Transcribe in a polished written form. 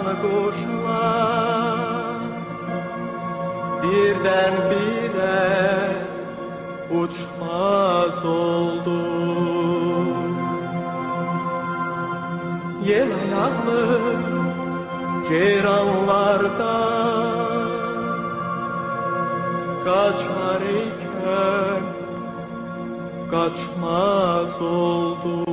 kuşlar birdenbire uçmaz oldu. Yel ayaklı ceyranlarda kaçar iken kaçmaz oldu.